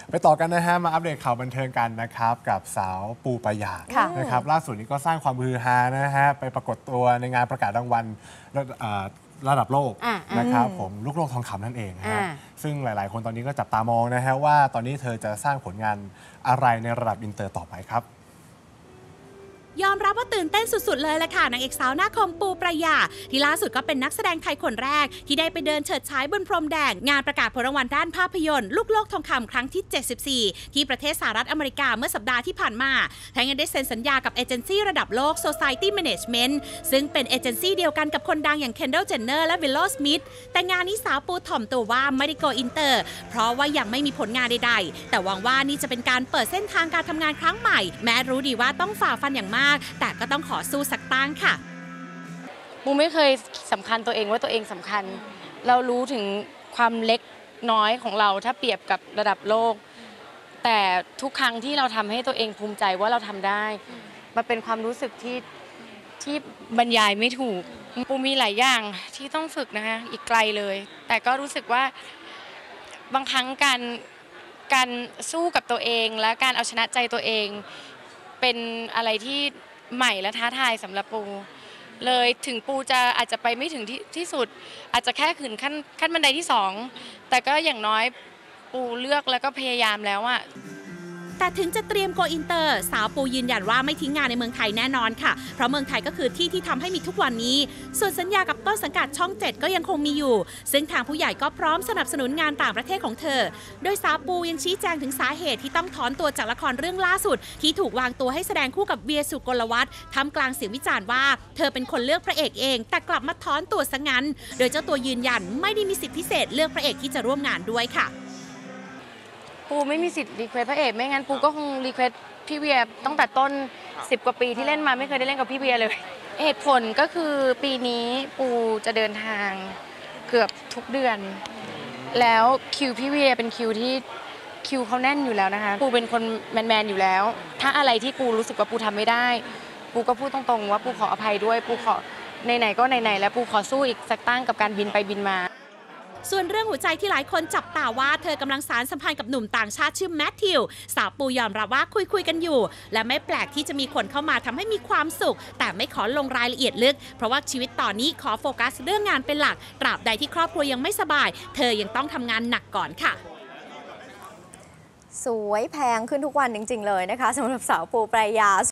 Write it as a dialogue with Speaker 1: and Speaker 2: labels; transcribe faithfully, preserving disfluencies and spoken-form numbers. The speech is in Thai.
Speaker 1: ไปต่อกันนะฮะมาอัปเดตข่าวบันเทิงกันนะครับกับสาวปูปายานะครับล่าสุดนี้ก็สร้างความฮือฮานะฮะไปปรากฏตัวในงานประกาศรางวัลระดับโลกนะครับผมลูกโลกทองคำนั่นเองฮะซึ่งหลายๆคนตอนนี้ก็จับตามองนะฮะว่าตอนนี้เธอจะสร้างผลงานอะไรในระดับอินเตอร์ต่อไปครับ
Speaker 2: ยอมรับว่าตื่นเต้นสุดๆเลยแหละค่ะนางเอกสาวหน้าคมปูปรายาที่ล่าสุดก็เป็นนักแสดงไทยคนแรกที่ได้ไปเดินเฉิดฉายบนพรมแดงงานประกาศผลรางวัลด้านภาพยนตร์ลูกโลกทองคำครั้งที่เจ็ดสิบสี่ที่ประเทศสหรัฐอเมริกาเมื่อสัปดาห์ที่ผ่านมาทั้งยังได้เซ็นสัญญากับเอเจนซี่ระดับโลก Society Management ซึ่งเป็นเอเจนซี่เดียวกันกับคนดังอย่าง Kendall Jenner และ Willow Smith แต่งานนี้สาวปูถ่อมตัวว่าไม่ได้โกอินเตอร์เพราะว่ายังไม่มีผลงานใดๆแต่หวังว่านี่จะเป็นการเปิดเส้นทางการทำงานครั้งใหม่แม้รู้ดีว่าต้องฝ่าฟันอย่างมากแต่ก็ต้องขอสู้สักตั้งค่ะ
Speaker 3: ปูไม่เคยสำคัญตัวเองว่าตัวเองสำคัญเรารู้ถึงความเล็กน้อยของเราถ้าเปรียบกับระดับโลกแต่ทุกครั้งที่เราทำให้ตัวเองภูมิใจว่าเราทำได้มันเป็นความรู้สึกที่ที่บรรยายไม่ถูกปูมีหลายอย่างที่ต้องฝึกนะคะอีกไกลเลยแต่ก็รู้สึกว่าบางครั้งการการสู้กับตัวเองและการเอาชนะใจตัวเองเป็นอะไรที่ใหม่และท้าทายสำหรับปูเลยถึงปูจะอาจจะไปไม่ถึงที่ที่สุดอาจจะแค่ขึ้นขั้นขั้นบันไดที่สองแต่ก็อย่างน้อยปูเลือกแล้วก็พยายามแล้วอะ
Speaker 2: แต่ถึงจะเตรียมโกอินเตอร์สาวปูยืนยันว่าไม่ทิ้งงานในเมืองไทยแน่นอนค่ะเพราะเมืองไทยก็คือที่ที่ทำให้มีทุกวันนี้ส่วนสัญญากับต้นสังกัดช่องเจ็ดก็ยังคงมีอยู่ซึ่งทางผู้ใหญ่ก็พร้อมสนับสนุนงานต่างประเทศของเธอโดยสาวปูยังชี้แจงถึงสาเหตุที่ต้องถอนตัวจากละครเรื่องล่าสุดที่ถูกวางตัวให้แสดงคู่กับเวียสุกลวัฒน์ท่ามกลางเสียงวิจารณ์ว่าเธอเป็นคนเลือกพระเอกเองแต่กลับมาถอนตัวซะงั้นโดยเจ้าตัวยืนยันไม่ได้มีสิทธิพิเศษเลือกพระเอกที่จะร่วมงานด้วยค่ะ
Speaker 3: ปูไม่มีสิทธิ์รีเควสพระเอกไม่งั้นปูก็คงรีเควสพี่เวียตั้งแต่ต้นสิบกว่าปีที่เล่นมาไม่เคยได้เล่นกับพี่เวียเลยเหตุผลก็คือปีนี้ปูจะเดินทางเกือบทุกเดือนแล้วคิวพี่เวียเป็นคิวที่คิวเขาแน่นอยู่แล้วนะคะปูเป็นคนแมนๆอยู่แล้วถ้าอะไรที่ปูรู้สึกว่าปูทำไม่ได้ปูก็พูดตรงๆว่าปูขออภัยด้วยปูขอไหนๆก็ไหนๆแล้วปูขอสู้อีกสักตั้งกับการบินไปบินมา
Speaker 2: ส่วนเรื่องหัวใจที่หลายคนจับตาว่าเธอกำลังสารสัมพันธ์กับหนุ่มต่างชาติชื่อแมทธิวสาวปูยอมรับว่าคุยคุยกันอยู่และไม่แปลกที่จะมีคนเข้ามาทำให้มีความสุขแต่ไม่ขอลงรายละเอียดลึกเพราะว่าชีวิตตอนนี้ขอโฟกัสเรื่องงานเป็นหลักตราบใดที่ครอบครัวยังไม่สบายเธอยังต้องทำงานหนักก่อนค่ะ
Speaker 4: สวยแพงขึ้นทุกวันจริงๆเลยนะคะสำหรับสาวปูปรายา